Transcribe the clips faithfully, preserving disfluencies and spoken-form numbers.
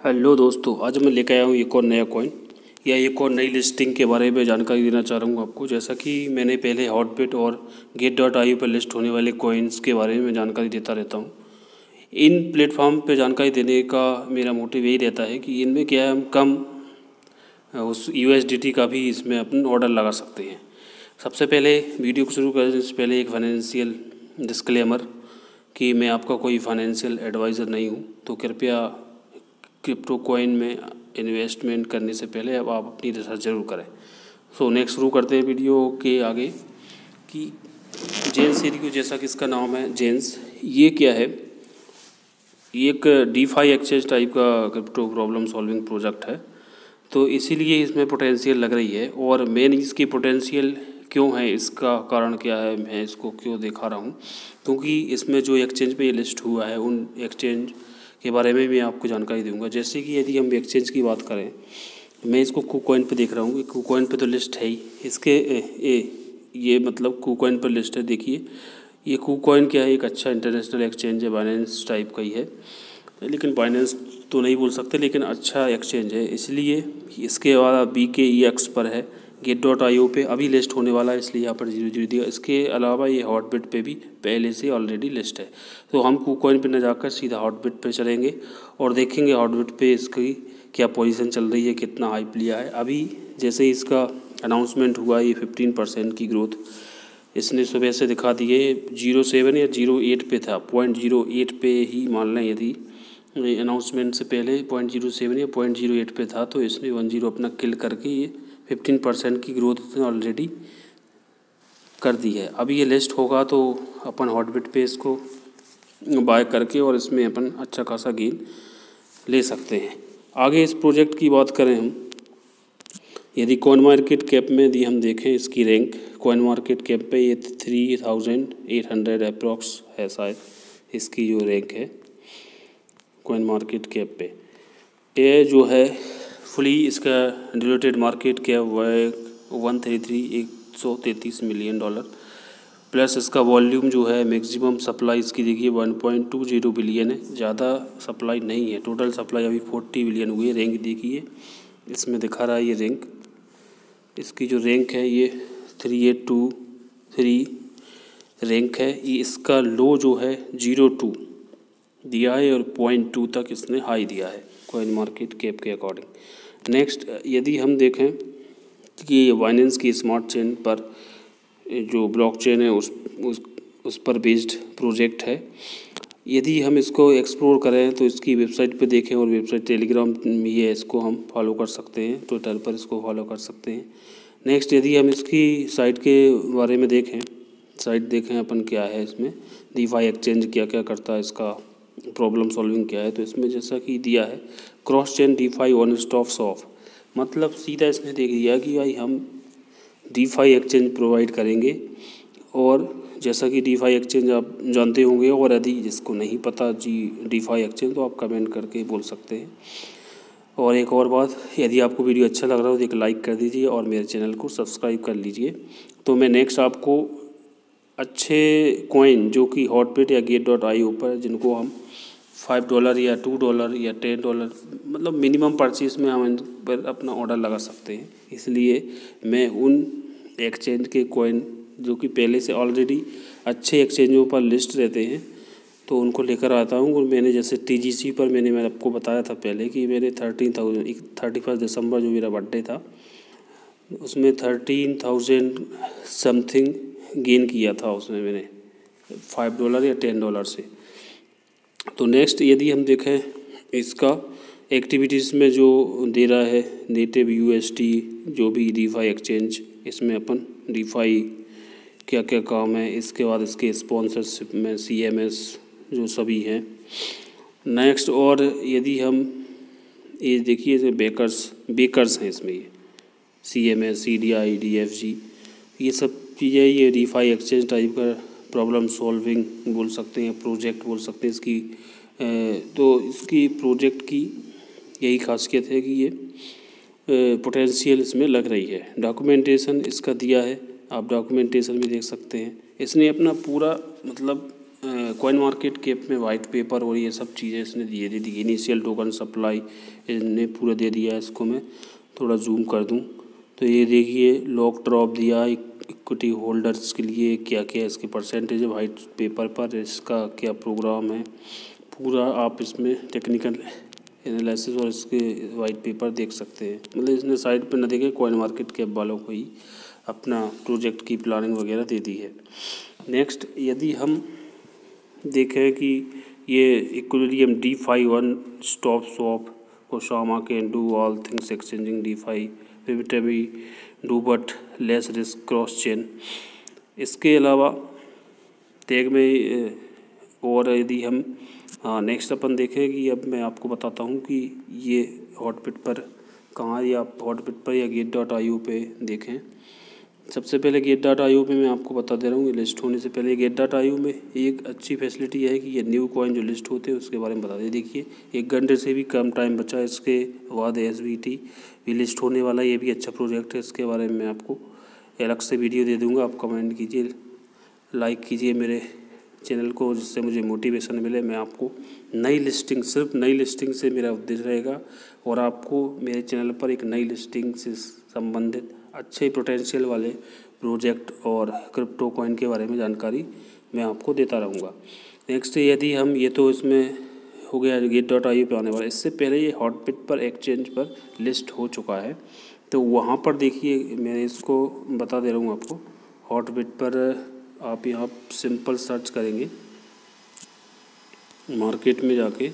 Hello दोस्तों, आज मैं लेकर आया हूँ एक और नया कॉइन या एक और नई लिस्टिंग के बारे में जानकारी देना चाह रहा हूँ आपको। जैसा कि मैंने पहले हॉटबिट और गेट डॉट आई ओ पर लिस्ट होने वाले कॉइन्स के बारे में जानकारी देता रहता हूँ। इन प्लेटफॉर्म पे जानकारी देने का मेरा मोटिव यही रहता है कि इनमें क्या है, हम कम उस यू एस डी टी का भी इसमें अपन ऑर्डर लगा सकते हैं। सबसे पहले वीडियो को शुरू करने से पहले एक फाइनेंशियल डिस्क्लेमर कि मैं आपका कोई फाइनेंशियल एडवाइज़र नहीं हूँ, तो कृपया क्रिप्टो कॉइन में इन्वेस्टमेंट करने से पहले अब आप अपनी रिसर्च ज़रूर करें। सो नेक्स्ट शुरू करते हैं वीडियो के आगे कि जेन्स एरिको, जैसा कि इसका नाम है जेन्स, ये क्या है? ये एक डीफाई एक्सचेंज टाइप का क्रिप्टो प्रॉब्लम सॉल्विंग प्रोजेक्ट है, तो इसीलिए इसमें पोटेंशियल लग रही है। और मेन इसकी पोटेंशियल क्यों है, इसका कारण क्या है, मैं इसको क्यों दिखा रहा हूँ, क्योंकि इसमें जो एक्सचेंज पे ये लिस्ट हुआ है उन एक्सचेंज के बारे में भी आपको जानकारी दूंगा। जैसे कि यदि हम एक्सचेंज की बात करें, मैं इसको कुकॉइन पे देख रहा हूँ। कुकॉइन पे तो लिस्ट है ही इसके ए, ए, ये मतलब कुकॉइन पर लिस्ट है। देखिए ये कुकॉइन क्या है, एक अच्छा इंटरनेशनल एक्सचेंज है, बाइनेंस टाइप का ही है, लेकिन बाइनेंस तो नहीं बोल सकते, लेकिन अच्छा एक्सचेंज है। इसलिए इसके बाद बी के ई एक्स पर है, गेट डॉट आई ओ पे अभी लिस्ट होने वाला है, इसलिए यहाँ पर जीरो जीरो दिया। इसके अलावा ये हॉटबिट पे भी पहले से ऑलरेडी लिस्ट है। तो हम कुकॉइन पे न जाकर सीधा हॉटबिट पे चलेंगे और देखेंगे हॉटबिट पे इसकी क्या पोजीशन चल रही है, कितना हाइप लिया है। अभी जैसे इसका अनाउंसमेंट हुआ, ये फिफ्टीन परसेंट की ग्रोथ इसने सुबह से दिखा दी है। जीरो सेवन या जीरो एट पे था, पॉइंट जीरो एट पे ही मान लें, यदि अनाउंसमेंट से पहले पॉइंट जीरो सेवन या पॉइंट जीरो एट पे था, तो इसने वन जीरो अपना किल करके ये फिफ्टीन परसेंट की ग्रोथ इसने ऑलरेडी कर दी है। अभी ये लिस्ट होगा तो अपन हॉटबिट पे इसको बाय करके और इसमें अपन अच्छा खासा गेन ले सकते हैं। आगे इस प्रोजेक्ट की बात करें हम, यदि कॉइन मार्केट कैप में यदि हम देखें इसकी रैंक, कॉइन मार्केट कैप पे ये three thousand eight hundred approx है शायद इसकी जो रैंक है कॉइन मार्केट कैप पे। ये जो है फुली इसका डिलूटेड मार्केट कैप हुआ है वन थ्री थ्री एक सौ तैंतीस मिलियन डॉलर, प्लस इसका वॉल्यूम जो है मैक्सिमम सप्लाई इसकी देखिए one point two zero billion है, ज़्यादा सप्लाई नहीं है। टोटल सप्लाई अभी फोर्टी बिलियन हुई है। रैंक देखिए इसमें दिखा रहा है, ये रैंक इसकी जो रैंक है ये three eight two three rank है। ये इसका लो जो है जीरो टू दिया है और पॉइंट टू तक इसने हाई दिया है कॉइन मार्केट कैप के अकॉर्डिंग। नेक्स्ट यदि हम देखें कि बाइनेंस की स्मार्ट चेन पर जो ब्लॉकचेन है उस उस उस पर बेस्ड प्रोजेक्ट है। यदि हम इसको एक्सप्लोर करें तो इसकी वेबसाइट पे देखें, और वेबसाइट टेलीग्राम में है, इसको हम फॉलो कर सकते हैं, ट्विटर पर इसको फॉलो कर सकते हैं। नेक्स्ट यदि हम इसकी साइट के बारे में देखें, साइट देखें अपन क्या है इसमें, डीफाई एक्सचेंज क्या क्या करता है, इसका प्रॉब्लम सॉल्विंग क्या है, तो इसमें जैसा कि दिया है cross chain DeFi one stop shop, मतलब सीधा इसने देख दिया कि भाई हम डीफाई एक्सचेंज प्रोवाइड करेंगे। और जैसा कि डीफाई एक्सचेंज आप जानते होंगे, और यदि जिसको नहीं पता जी डीफाई एक्सचेंज, तो आप कमेंट करके बोल सकते हैं। और एक और बात, यदि आपको वीडियो अच्छा लग रहा हो तो एक लाइक कर दीजिए और मेरे चैनल को सब्सक्राइब कर लीजिए। तो मैं नेक्स्ट आपको अच्छे कॉइन जो कि हॉटबिट या गेट डॉट आई ओ पर, जिनको हम फाइव डॉलर या टू डॉलर या टेन डॉलर मतलब मिनिमम परचेज में हम इन पर अपना ऑर्डर लगा सकते हैं, इसलिए मैं उन एक्सचेंज के कॉइन जो कि पहले से ऑलरेडी अच्छे एक्सचेंजों पर लिस्ट रहते हैं तो उनको लेकर आता हूँ। और मैंने जैसे टी जी सी पर मैंने मैं आपको बताया था पहले कि मैंने थर्टीन थाउजेंड थर्टी फर्स्ट दिसंबर जो मेरा बर्थडे था उसमें थर्टीन थाउजेंड समथिंग गेन किया था उसमें मैंने फाइव डॉलर या टेन डॉलर से। तो नेक्स्ट यदि हम देखें इसका एक्टिविटीज़ में जो दे रहा है नेटिव यू एस टी जो भी डीफाई एक्सचेंज, इसमें अपन डीफाई क्या क्या काम है, इसके बाद इसके स्पॉन्सरशिप में सी एम एस जो सभी हैं। नेक्स्ट और यदि हम ये देखिए बेकर्स बेकर्स हैं इसमें, ये C M S C D I D F G, ये सब चीज़ें ये डीफाई एक्सचेंज टाइप का प्रॉब्लम सॉल्विंग बोल सकते हैं, प्रोजेक्ट बोल सकते हैं इसकी। तो इसकी प्रोजेक्ट की यही खासियत है कि ये पोटेंशियल इसमें लग रही है। डॉक्यूमेंटेशन इसका दिया है, आप डॉक्यूमेंटेशन भी देख सकते हैं। इसने अपना पूरा मतलब कॉइन मार्केट कैप में वाइट पेपर और ये सब चीज़ें इसने दिए दे दी। इनिशियल टोकन सप्लाई इसने पूरा दे दिया है। इसको मैं थोड़ा जूम कर दूं तो ये देखिए लॉक ड्रॉप दिया इक्विटी होल्डर्स के लिए, क्या क्या इसकी परसेंटेज है वाइट पेपर पर, इसका क्या प्रोग्राम है पूरा आप इसमें टेक्निकल एनालिसिस और इसके वाइट पेपर देख सकते हैं। मतलब इसने साइड पे न देखे कॉइन मार्केट कैप वालों को ही अपना प्रोजेक्ट की प्लानिंग वगैरह दे दी है। नेक्स्ट यदि हम देखें कि ये equilibrium DeFi one stop swap कोशामा can do all things exchanging DeFi पिविटबी do but less risk cross chain. इसके अलावा टैग में और यदि हम नेक्स्ट अपन देखें कि अब मैं आपको बताता हूँ कि ये हॉटबिट पर कहाँ, या आप हॉटबिट पर या गेट डॉट आई ओ पे देखें। सबसे पहले गेट डॉट आई ओ पे मैं आपको बता दे रहा हूँ, लिस्ट होने से पहले गेट डॉट आई ओ में एक अच्छी फैसिलिटी है कि ये न्यू कॉइन जो लिस्ट होते हैं उसके बारे में बता दें। देखिए एक घंटे से भी कम टाइम बचा है, इसके बाद एस वी टी भी लिस्ट होने वाला है। ये भी अच्छा प्रोजेक्ट है, इसके बारे में मैं आपको अलग से वीडियो दे दूँगा। आप कमेंट कीजिए, लाइक कीजिए मेरे चैनल को, जिससे मुझे मोटिवेशन मिले। मैं आपको नई लिस्टिंग, सिर्फ नई लिस्टिंग से मेरा उद्देश्य रहेगा और आपको मेरे चैनल पर एक नई लिस्टिंग से संबंधित अच्छे पोटेंशियल वाले प्रोजेक्ट और क्रिप्टो कॉइन के बारे में जानकारी मैं आपको देता रहूँगा। नेक्स्ट यदि हम, ये तो इसमें हो गया गेट डॉट आई ओ पे आने वाला, इससे पहले ये हॉटबिट पर एक्सचेंज पर लिस्ट हो चुका है। तो वहाँ पर देखिए मैं इसको बता दे रहा हूँ आपको। हॉटबिट पर आप यहाँ सिंपल सर्च करेंगे मार्केट में जाके,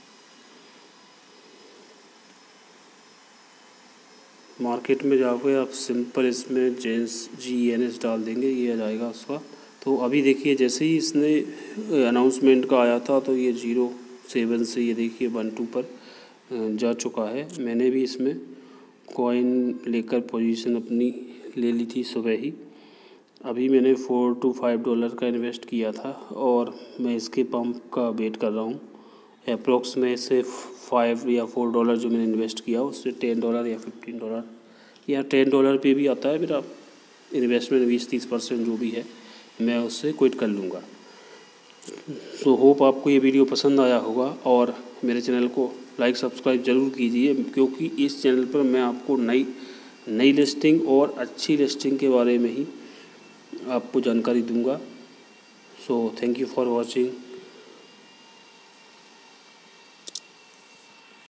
मार्केट में जाके आप सिंपल इसमें जेंस जी एन एस डाल देंगे, ये आ जाएगा उसका। तो अभी देखिए जैसे ही इसने अनाउंसमेंट का आया था तो ये जीरो सेवन से ये देखिए वन टू पर जा चुका है। मैंने भी इसमें कॉइन लेकर पोजीशन अपनी ले ली थी सुबह ही। अभी मैंने फोर टू फाइव डॉलर का इन्वेस्ट किया था और मैं इसके पंप का वेट कर रहा हूँ। अप्रोक्स में से फाइव या फोर डॉलर जो मैंने इन्वेस्ट किया उससे टेन डॉलर या फिफ्टीन डॉलर या टेन डॉलर पे भी आता है मेरा इन्वेस्टमेंट, बीस तीस परसेंट जो भी है मैं उससे क्विट कर लूँगा। सो होप आपको ये वीडियो पसंद आया होगा और मेरे चैनल को लाइक सब्सक्राइब ज़रूर कीजिए, क्योंकि इस चैनल पर मैं आपको नई नई लिस्टिंग और अच्छी लिस्टिंग के बारे में ही आपको जानकारी दूंगा। So thank you for watching.